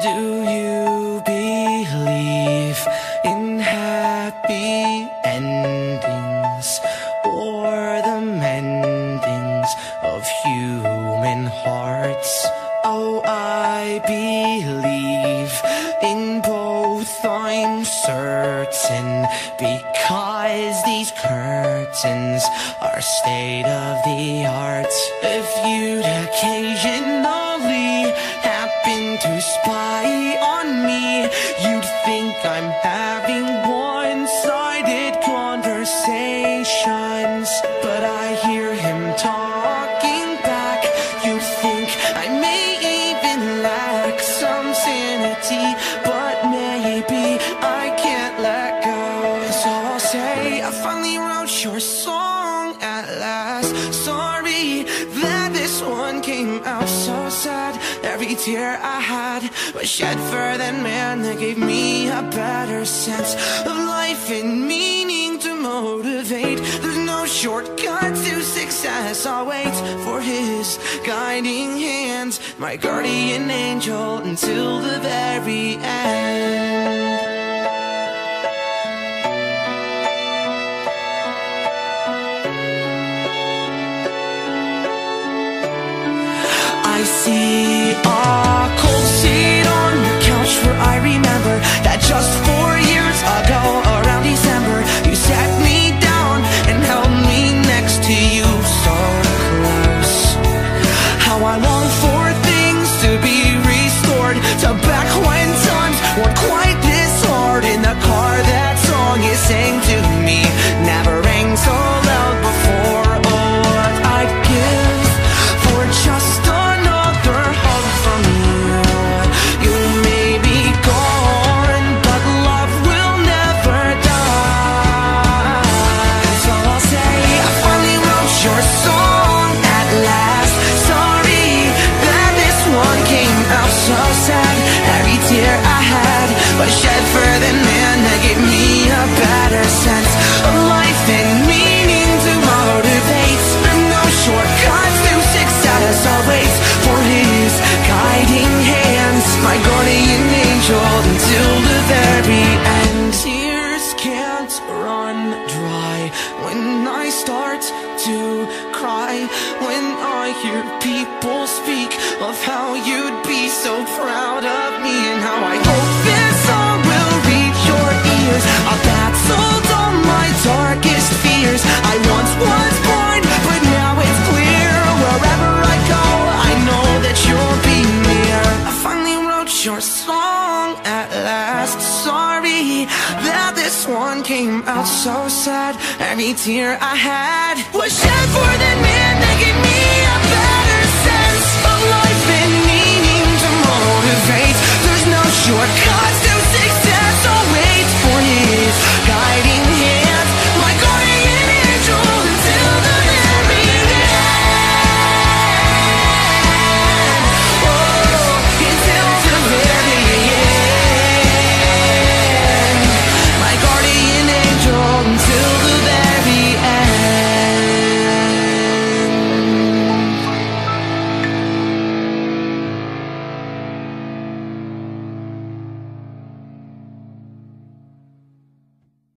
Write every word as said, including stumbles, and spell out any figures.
Do you believe in happy endings or the mendings of human hearts? Oh, I believe in both, I'm certain, because these curtains are state of the art. If you'd occasionally happen to spy on me, you'd think I'm having one-sided conversations. But I hear him talking back. You'd think I may even lack some sanity, but maybe I can't let go. So I'll say I finally wrote your song at last. Sorry that this one came out so sad. Every tear I had was shed for that man that gave me a better sense of life and meaning to motivate. There's no shortcut to success. I'll wait for his guiding hands, my guardian angel, until the very end. I see a cold seat on your couch, where I remember that just four years ago, around December, you sat me down and held me next to you so close. How I long for things to be restored to back when times weren't quite this hard. In the car, that song you sang to me never rang so loud before. Oh, what I'd give for just a shed for the man that gave me a better sense of life and meaning to motivate. There's no shortcuts to success. I'll wait for his guiding hands, my guardian angel, until the very end. Tears can't run dry when I start to cry, when I hear people speak of how you'd be so proud of me, and how I hope this song will reach your ears. I've battled all my darkest fears. I once was blind, but now it's clear. Wherever I go, I know that you'll be near. I finally wrote your song at last. Sorry that this one came out so sad. Every tear I had was shed for that man that gave me